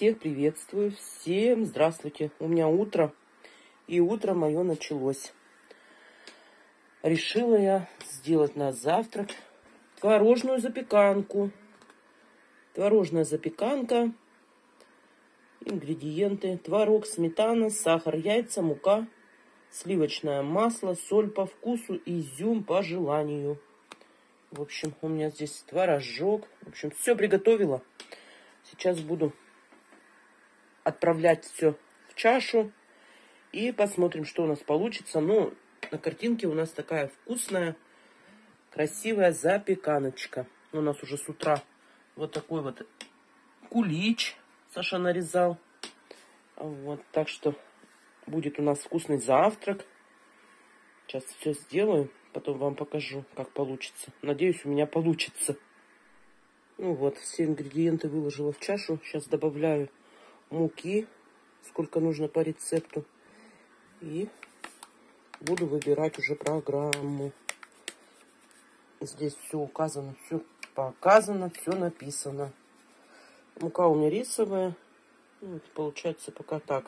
всех приветствую, всем здравствуйте. У меня утро, и утро мое началось. Решила я сделать на завтрак творожную запеканку. Творожная запеканка. Ингредиенты: творог, сметана, сахар, яйца, мука, сливочное масло, соль по вкусу, изюм по желанию. В общем, у меня здесь творожок. В общем, все приготовила. Сейчас буду отправлять все в чашу и посмотрим, что у нас получится. Ну, на картинке у нас такая вкусная, красивая запеканочка. У нас уже с утра вот такой вот кулич Саша нарезал. Вот, так что будет у нас вкусный завтрак. Сейчас все сделаю, потом вам покажу, как получится. Надеюсь, у меня получится. Ну вот, все ингредиенты выложила в чашу. Сейчас добавляю муки, сколько нужно по рецепту. И буду выбирать уже программу. Здесь все указано, все показано, все написано. Мука у меня рисовая. Ну, получается пока так.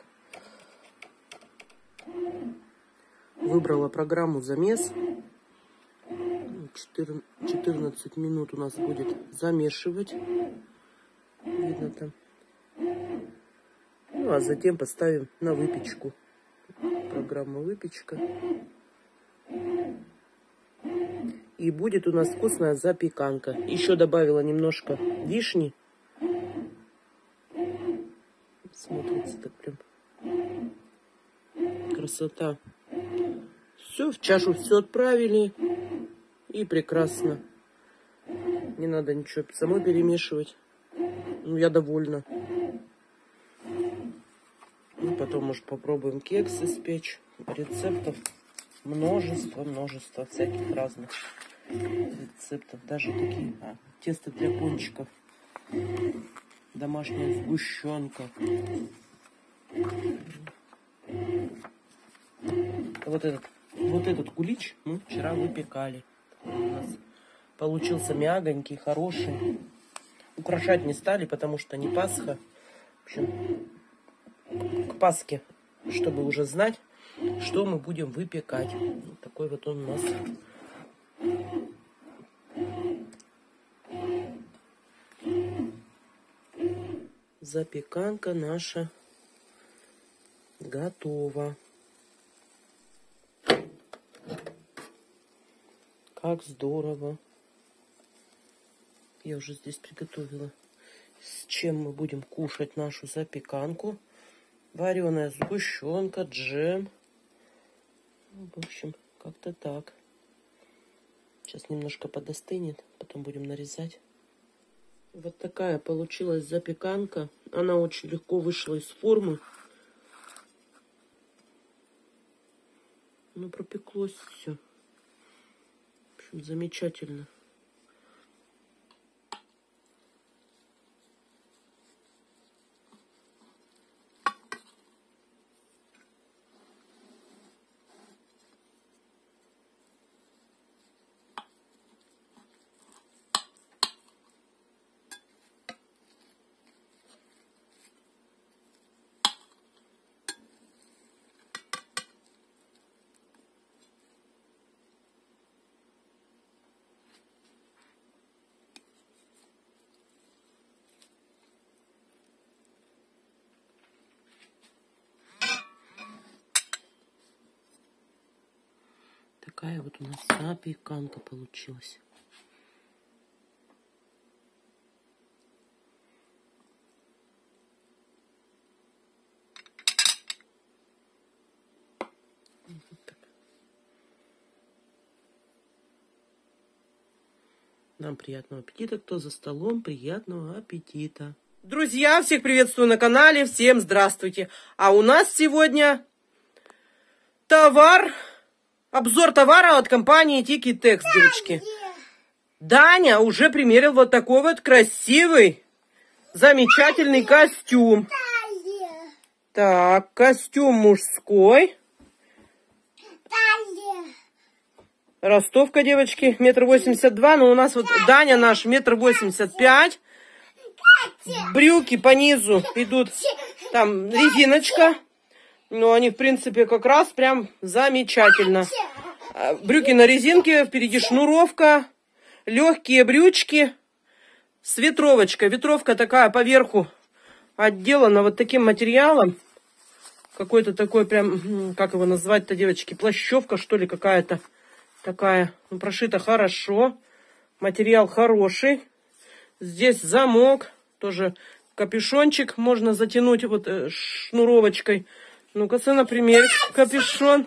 Выбрала программу замес. 14 минут у нас будет замешивать. Видно там. Ну, а затем поставим на выпечку. Программа выпечка. И будет у нас вкусная запеканка. Еще добавила немножко вишни. Смотрится так прям. Красота. Все, в чашу все отправили. И прекрасно. Не надо ничего самой перемешивать. Ну, я довольна. Ну, потом, может, попробуем кексы испечь. Рецептов множество всяких разных рецептов. Даже такие тесто для пончиков. Домашняя сгущенка. Вот этот кулич мы вчера выпекали. У нас получился мягонький, хороший. Украшать не стали, потому что не Пасха. В общем, к Пасхе, чтобы уже знать, что мы будем выпекать. Вот такой вот он у нас. Запеканка наша готова. Как здорово. Я уже здесь приготовила, с чем мы будем кушать нашу запеканку. Вареная сгущенка, джем. В общем, как-то так. Сейчас немножко подостынет, потом будем нарезать. Вот такая получилась запеканка. Она очень легко вышла из формы. Ну, пропеклось все. В общем, замечательно. Такая вот у нас запеканка получилась. Вот так. Нам приятного аппетита. Кто за столом, приятного аппетита. Друзья, всех приветствую на канале. Всем здравствуйте. А у нас сегодня обзор товара от компании Тики-Текс, девочки. Даня уже примерил вот такой вот красивый, замечательный костюм. Так, костюм мужской. Ростовка, девочки, 1,82 м. Но у нас вот Даня наш 1,85 м. Брюки по низу идут, там резиночка. Но они, в принципе, как раз прям замечательно. Брюки на резинке, впереди шнуровка, легкие брючки с ветровочкой. Ветровка такая поверху отделана вот таким материалом. Какой-то такой прям, как его назвать-то, девочки, плащевка, что ли, какая-то такая. Ну, прошита хорошо. Материал хороший. Здесь замок. Тоже капюшончик можно затянуть вот шнуровочкой. Ну-ка, сына, примерь капюшон.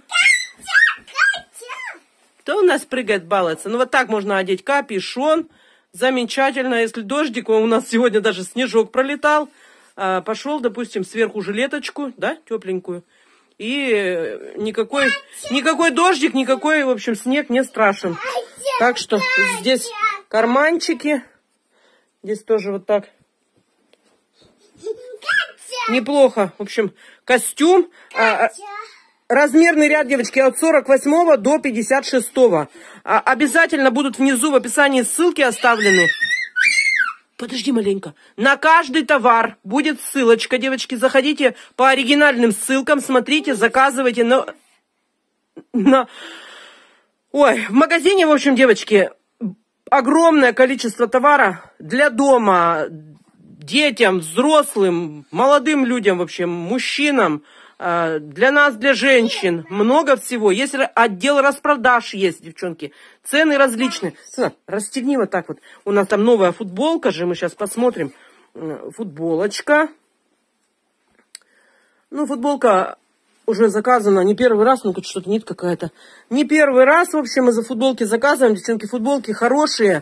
Кто у нас прыгает, балуется? Ну, вот так можно одеть капюшон. Замечательно. Если дождик, у нас сегодня даже снежок пролетал. Пошел, допустим, сверху жилеточку, да, тепленькую. И никакой дождик, никакой, в общем, снег не страшен. Так что здесь карманчики. Здесь тоже вот так. Неплохо. В общем, костюм. Размерный ряд, девочки, от 48 до 56. Обязательно будут внизу в описании ссылки оставлены. Подожди маленько. На каждый товар будет ссылочка, девочки. Заходите по оригинальным ссылкам, смотрите, заказывайте. Ой, в магазине, в общем, девочки, огромное количество товара для дома, детям, взрослым, молодым людям, в общем, мужчинам, для нас, для женщин. Много всего. Есть отдел распродаж, есть, девчонки. Цены различные. Расстегни вот так вот. У нас там новая футболка же, мы сейчас посмотрим. Футболочка. Ну, футболка уже заказана не первый раз. Ну, тут что-то нет какая-то. Не первый раз, в общем, мы за футболки заказываем. Девчонки, футболки хорошие.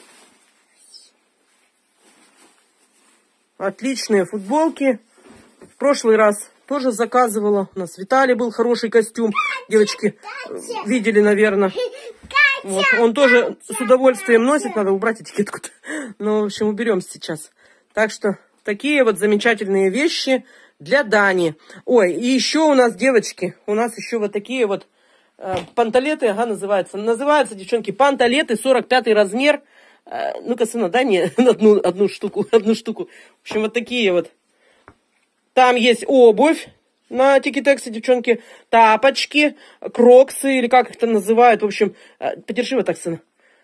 Отличные футболки. В прошлый раз тоже заказывала. У нас Виталий был хороший костюм. Девочки видели, наверное. Вот. Он тоже с удовольствием носит. Надо убрать этикетку-то. Ну, в общем, уберем сейчас. Так что такие вот замечательные вещи для Дани. Ой, и еще у нас, девочки, у нас еще вот такие вот панталеты, ага, называются. Называются, девчонки, панталеты, 45 размер. Ну-ка, сына, дай мне одну штуку. В общем, вот такие вот. Там есть обувь на Тикитексе, девчонки, тапочки, кроксы, или как их там называют. В общем, подержи вот так, сына.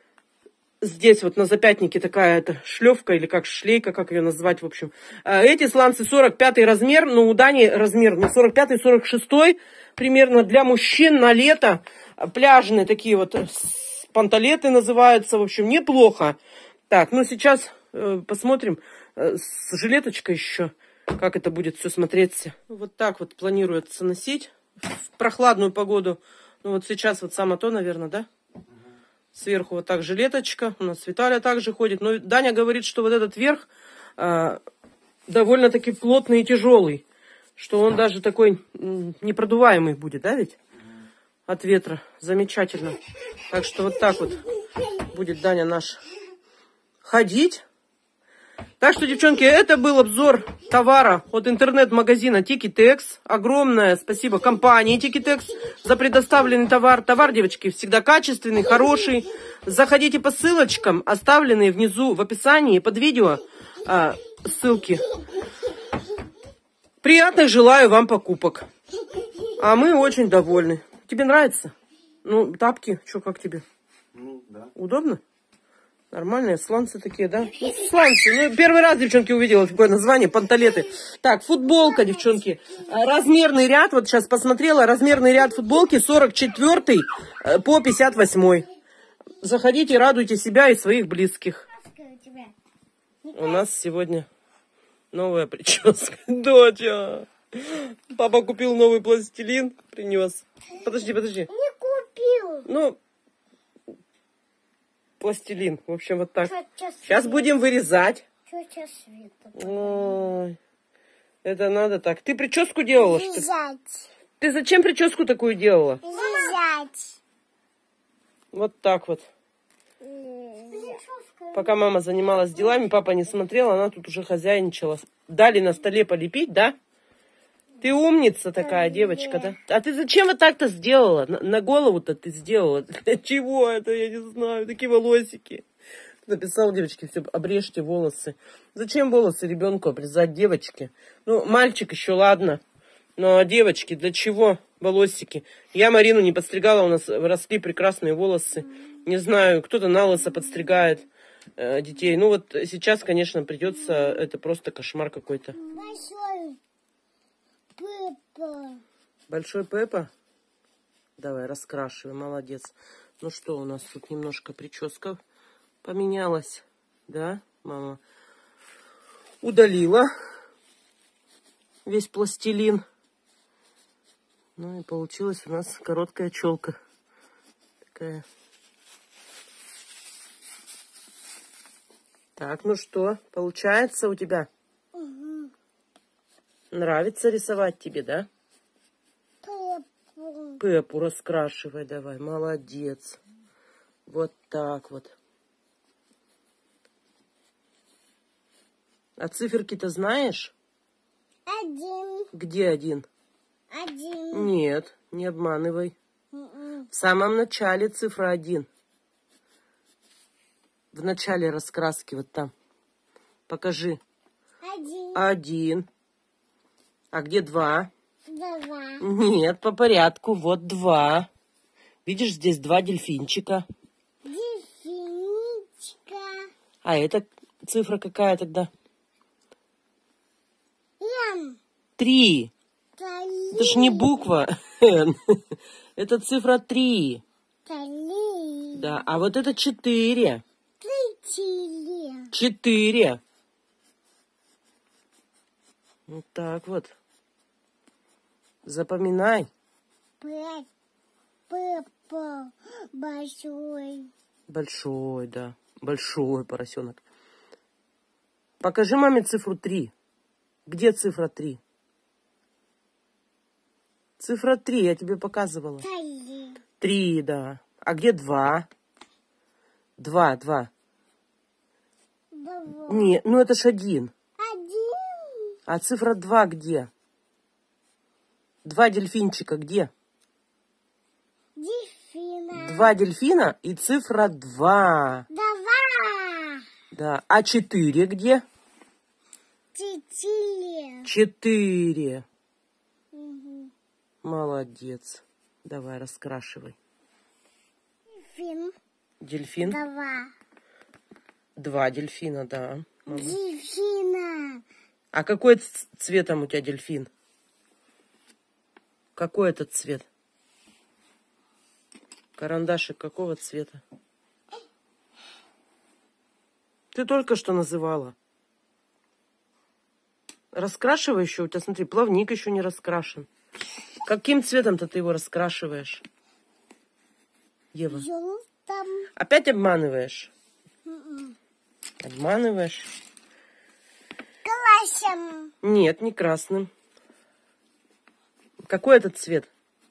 Здесь вот на запятнике такая шлевка, или как шлейка, как ее назвать, в общем. Эти сланцы 45 размер, но у Дани размер 45-46 примерно для мужчин на лето. Пляжные такие вот панталеты называются, в общем, неплохо. Так, ну сейчас посмотрим с жилеточкой еще. Как это будет все смотреться. Вот так вот планируется носить в прохладную погоду. Ну вот сейчас вот самое то, наверное, да? Сверху вот так жилеточка. У нас Виталия также ходит. Но Даня говорит, что вот этот верх довольно-таки плотный и тяжелый. Что он даже такой непродуваемый будет, да ведь? От ветра. Замечательно. Так что вот так вот будет Даня наш ходить. Так что, девчонки, это был обзор товара от интернет-магазина Тикитекс. Огромное спасибо компании Тикитекс за предоставленный товар. Товар, девочки, всегда качественный, хороший. Заходите по ссылочкам, оставленные внизу в описании под видео. Ссылки. Приятных желаю вам покупок. А мы очень довольны. Тебе нравится? Ну, тапки, что, как тебе? Ну, да. Удобно? Нормальные сланцы такие, да? Ну, сланцы. Ну, первый раз, девчонки, увидела такое название, панталеты. Так, футболка, девчонки. Размерный ряд, вот сейчас посмотрела, размерный ряд футболки 44 по 58. Заходите, радуйте себя и своих близких. У нас сегодня новая прическа. Доча! Папа купил новый пластилин, принес. Подожди. Не купил. Ну... Пластилин. В общем, вот так. Сейчас будем вырезать. Ой, это надо так. Ты прическу делала? Вязать. Ты зачем прическу такую делала? Вязать. Вот так вот. Пока мама занималась делами, папа не смотрел, она тут уже хозяйничала. Дали на столе полепить, да? Ты умница такая, девочка, да? А ты зачем вот так-то сделала? На голову-то ты сделала. Для чего это, я не знаю. Такие волосики. Написал девочке, все, обрежьте волосы. Зачем волосы ребенку обрезать, девочки? Ну, мальчик еще ладно. Но девочки, для чего волосики? Я Марину не подстригала, у нас росли прекрасные волосы. Не знаю, кто-то на лысо подстригает детей. Ну вот сейчас, конечно, придется, это просто кошмар какой-то. Большой Пеппа. Большой Пеппа? Давай, раскрашивай, молодец. Ну что, у нас тут немножко прическа поменялась. Да, мама удалила весь пластилин. Ну и получилась у нас короткая челка. Такая. Так, ну что, получается у тебя? Угу. Нравится рисовать тебе, да? Пеппу. Пеппу раскрашивай давай, молодец. Вот так вот. А циферки-то знаешь? 1. Где 1? 1. Нет, не обманывай. М-м. В самом начале цифра 1. В начале раскраски вот там. Покажи. 1. 1. А где 2? 2. Нет, по порядку. Вот 2. Видишь, здесь 2 дельфинчика. Дельфиничка. А это цифра какая тогда? М. 3. Это ж не буква Н. Это цифра 3. 3. Да, а вот это 4. 4. 4. Вот так вот. Запоминай. Пеппа. Большой. Большой, да. Большой поросенок. Покажи маме цифру 3. Где цифра 3? Цифра 3 я тебе показывала. 3. 3, да. А где 2? 2. 2. Не, ну это ж 1. 1. А цифра 2 где? 2 дельфинчика где? Дельфина. 2 дельфина и цифра 2. 2. Да. А 4 где? 4. 4. Угу. Молодец. Давай, раскрашивай. Дельфин. Дельфин. 2. 2 дельфина, да. Мама. Дельфина. А какой цветом у тебя дельфин? Какой этот цвет? Карандашик какого цвета? Ты только что называла. Раскрашивай еще. У тебя, смотри, плавник еще не раскрашен. Каким цветом-то ты его раскрашиваешь? Ева. Желтым. Опять обманываешь? М-м. Обманываешь? Красным. Нет, не красным. Какой этот цвет?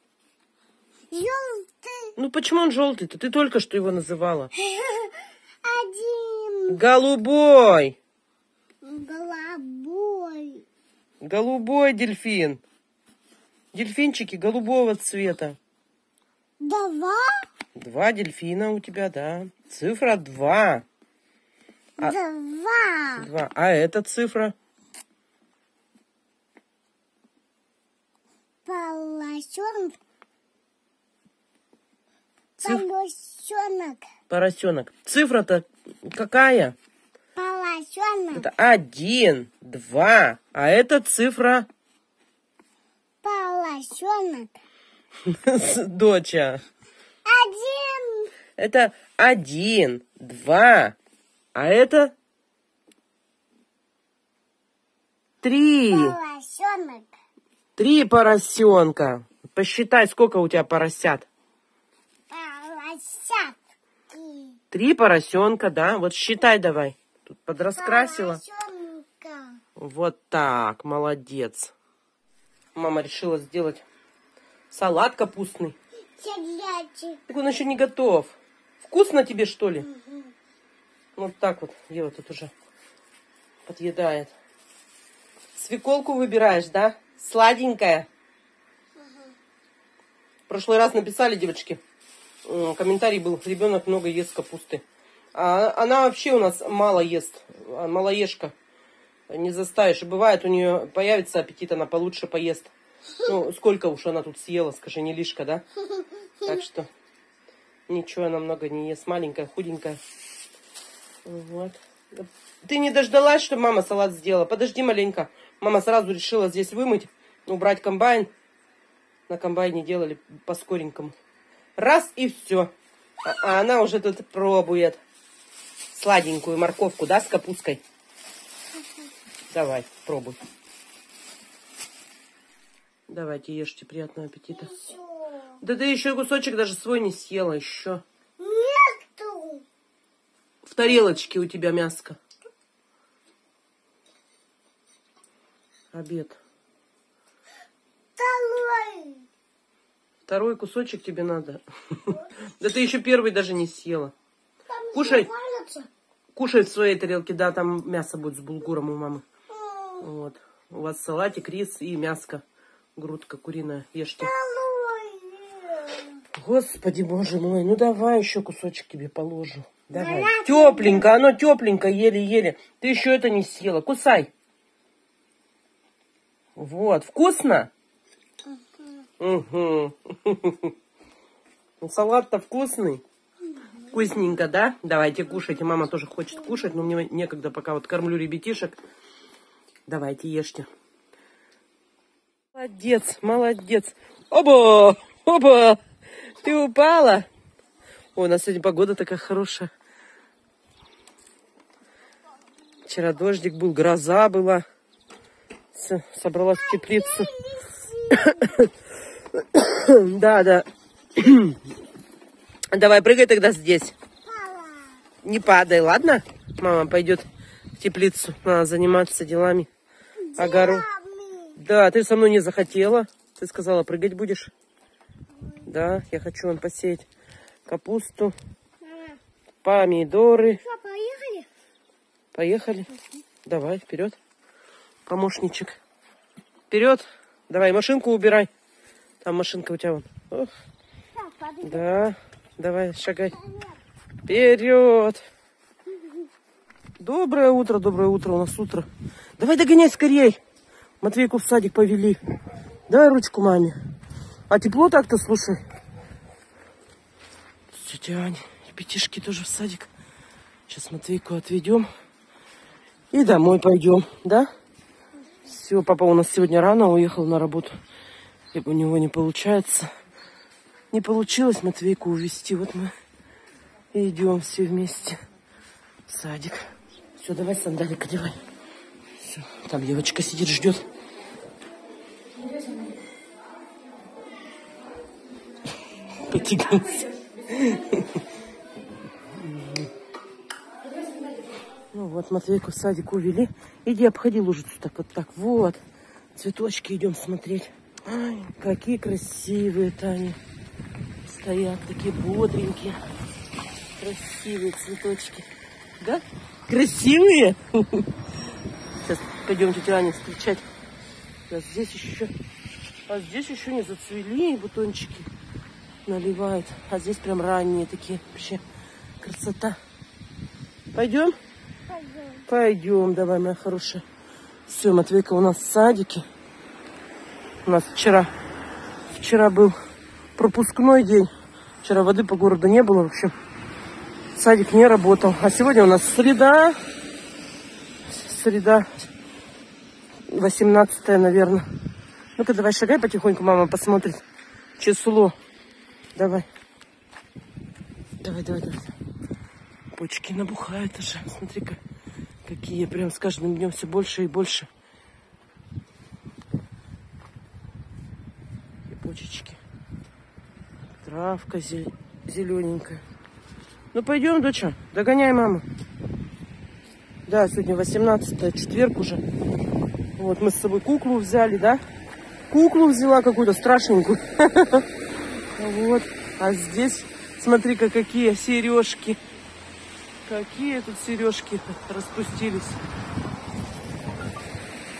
Желтый. Ну почему он желтый-то? Ты только что его называла. 1. Голубой. Голубой. Голубой дельфин. Дельфинчики голубого цвета. 2. 2 дельфина у тебя, да. Цифра 2. 2. 2. А эта цифра? Поросенок. Циф- Поросенок. Поросенок. Цифра-то какая? Поросенок. Это 1, 2. А эта цифра? Поросенок. Доча. 1. Это 1, 2. А это? 3. Поросенок. 3 поросенка. Посчитай, сколько у тебя поросят. Поросятки. 3 поросенка, да? Вот считай давай. Тут подраскрасила. Поросенка. Вот так, молодец. Мама решила сделать салат капустный. Телячий. Так он еще не готов. Вкусно тебе, что ли? Вот так вот. Ева тут уже подъедает. Свеколку выбираешь, да? Сладенькая. В прошлый раз написали, девочки, комментарий был: ребенок много ест капусты. А она вообще у нас мало ест. Малоежка. Не заставишь. И бывает, у нее появится аппетит, она получше поест. Ну, сколько уж она тут съела, скажи, не лишка, да? Так что ничего она много не ест. Маленькая, худенькая. Вот. Ты не дождалась, чтобы мама салат сделала? Подожди маленько. Мама сразу решила здесь вымыть, убрать комбайн. На комбайне делали по-скоренькому. Раз и все. А она уже тут пробует сладенькую морковку, да, с капусткой? Давай, пробуй. Давайте, ешьте, приятного аппетита. Да ты еще кусочек даже свой не съела еще. Нету. В тарелочке у тебя мяско. Обед. Второй кусочек тебе надо. Да ты еще первый даже не съела. Кушай. Кушай в своей тарелке. Да, там мясо будет с булгуром у мамы. Вот. У вас салатик, рис и мяско. Грудка куриная. Ешьте. Господи, боже мой. Ну давай еще кусочек тебе положу. Давай. Тепленько. Оно тепленько. Еле-еле. Ты еще это не съела. Кусай. Вот. Вкусно? Угу. Салат-то вкусный. Вкусненько, да? Давайте кушайте. Мама тоже хочет кушать, но мне некогда, пока вот кормлю ребятишек. Давайте ешьте. Молодец, молодец. Оба! Оба! Ты упала? Ой, у нас сегодня погода такая хорошая. Вчера дождик был, гроза была. Собралась в теплицу. Да, да. Давай, прыгай тогда здесь. Не падай, ладно? Мама пойдет в теплицу. Надо заниматься делами. Огород. Да, ты со мной не захотела. Ты сказала, прыгать будешь. Да, я хочу вон посеять капусту, помидоры. Что, поехали? Поехали. Давай, вперед. Помощничек. Вперед. Давай, машинку убирай. Там машинка у тебя вон. Ох. Да, давай, шагай. Вперед. Доброе утро у нас утро. Давай догоняй скорей. Матвейку в садик повели. Давай ручку маме. А тепло так-то, слушай. Тетя Аня, ребятишки тоже в садик. Сейчас Матвейку отведем. И домой пойдем, да? Все, папа у нас сегодня рано уехал на работу. И у него не получается. Не получилось Матвейку увезти. Вот мы и идем все вместе в садик. Все, давай сандалик одевай. Все, там девочка сидит, ждет. Потягался. Ну вот, Матвейку в садик увели. Иди, обходи лужицу так, вот так. Вот. Цветочки идем смотреть. Ай, какие красивые-то они. Стоят такие бодренькие. Красивые цветочки. Да? Красивые? Сейчас пойдем тетя Аню встречать. А здесь еще не зацвели бутончики. Наливают. А здесь прям ранние такие. Вообще красота. Пойдем? Пойдем, давай, моя хорошая. Все, Матвейка у нас в садике. У нас вчера был пропускной день. Вчера воды по городу не было. В общем, садик не работал. А сегодня у нас среда. Среда 18, наверное. Ну-ка, давай шагай потихоньку, мама посмотрит число. Давай. Давай. Почки набухают уже. Смотри-ка, какие прям с каждым днем все больше и больше. И почечки. Травка зелененькая. Ну, пойдем, доча, догоняй маму. Да, сегодня 18-е, четверг уже. Вот, мы с собой куклу взяли, да? Куклу взяла какую-то страшненькую. Вот. А здесь, смотри-ка, какие сережки. Какие тут сережки распустились.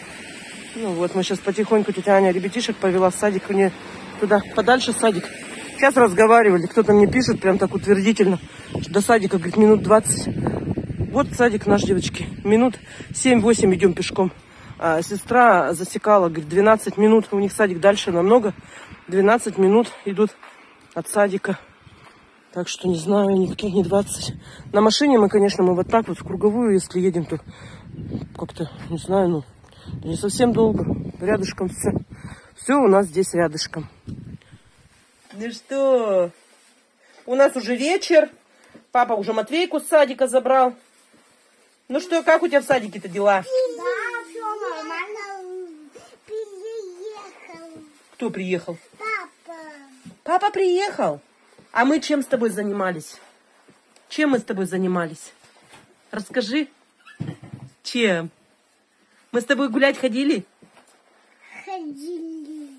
Ну вот, мы сейчас потихоньку, тетя Аня ребятишек повела в садик. У нее туда подальше садик. Сейчас разговаривали, кто-то мне пишет прям так утвердительно, что до садика, говорит, минут 20. Вот садик наш, девочки. Минут 7-8 идем пешком. А сестра засекала, говорит, 12 минут. У них садик дальше намного. 12 минут идут от садика. Так что не знаю, никаких не 20. На машине мы, конечно, мы вот так вот в круговую, если едем, то как-то, не знаю, ну, не совсем долго. Рядышком все. Все у нас здесь рядышком. Ну что, у нас уже вечер. Папа уже Матвейку с садика забрал. Ну что, как у тебя в садике-то дела? Да, все нормально. Приехал. Кто приехал? Папа. Папа приехал. А мы чем с тобой занимались? Чем мы с тобой занимались? Расскажи. Чем? Мы с тобой гулять ходили? Ходили.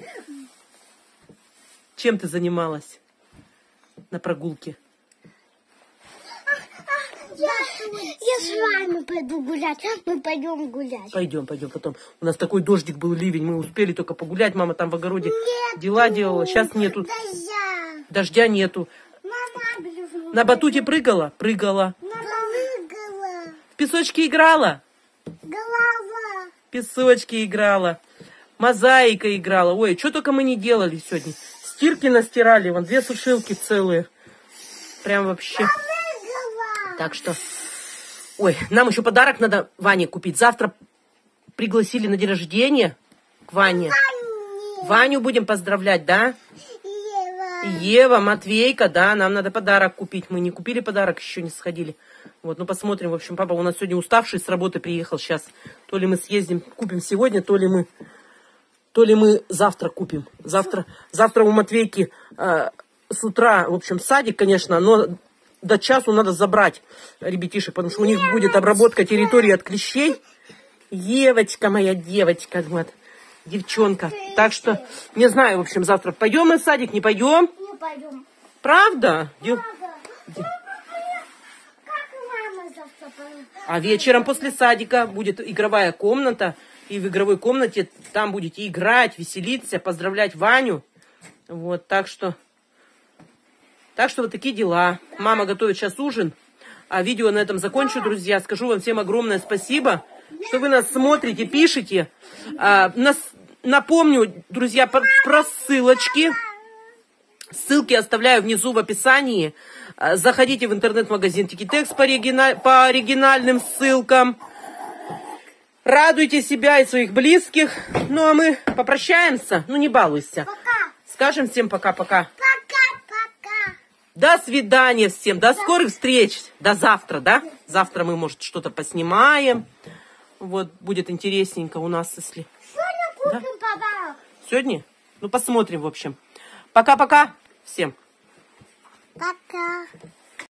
Чем ты занималась на прогулке? Я с вами пойду гулять. Мы пойдем гулять. Пойдем потом. У нас такой дождик был, ливень. Мы успели только погулять. Мама там в огороде Нету дела делала. Сейчас нету. дождя. Дождя нету. Мама, На батуте прыгала? Прыгала. прыгала. В песочке играла? Голова. В песочке играла. Мозаика играла. Ой, что только мы не делали сегодня. Стирки настирали. Вон 2 сушилки целые. Прям вообще. Прыгала. Так что... Ой, нам еще подарок надо Ване купить. Завтра пригласили на день рождения к Ване. Ваню будем поздравлять, да? Ева. Ева, Матвейка, да, нам надо подарок купить. Мы не купили подарок, еще не сходили. Вот, ну посмотрим. В общем, папа у нас сегодня уставший с работы приехал сейчас. То ли мы съездим, купим сегодня, то ли мы завтра купим. Завтра у Матвейки с утра, в общем, садик, конечно, но до часу надо забрать ребятишек, потому что у них будет обработка территории от клещей. Евочка моя, девочка, вот, девчонка. Так что, не знаю, в общем, завтра пойдем мы в садик, не пойдем? Не пойдем. Правда? Как мама завтра пойдет? А вечером после садика будет игровая комната. И в игровой комнате там будете играть, веселиться, поздравлять Ваню. Вот, так что вот такие дела. Мама готовит сейчас ужин. А видео на этом закончу, друзья. Скажу вам всем огромное спасибо, что вы нас смотрите, пишете. Напомню, друзья, про ссылочки. Ссылки оставляю внизу в описании. Заходите в интернет-магазин Тикитекс по оригинальным ссылкам. Радуйте себя и своих близких. Ну, а мы попрощаемся. Ну, не балуйся. Пока. Скажем всем пока-пока. Пока-пока. До свидания всем. До скорых встреч. До завтра, да? Завтра мы, может, что-то поснимаем. Вот, будет интересненько у нас, если... Сегодня купим подарок. Сегодня? Ну, посмотрим, в общем. Пока-пока всем. Пока.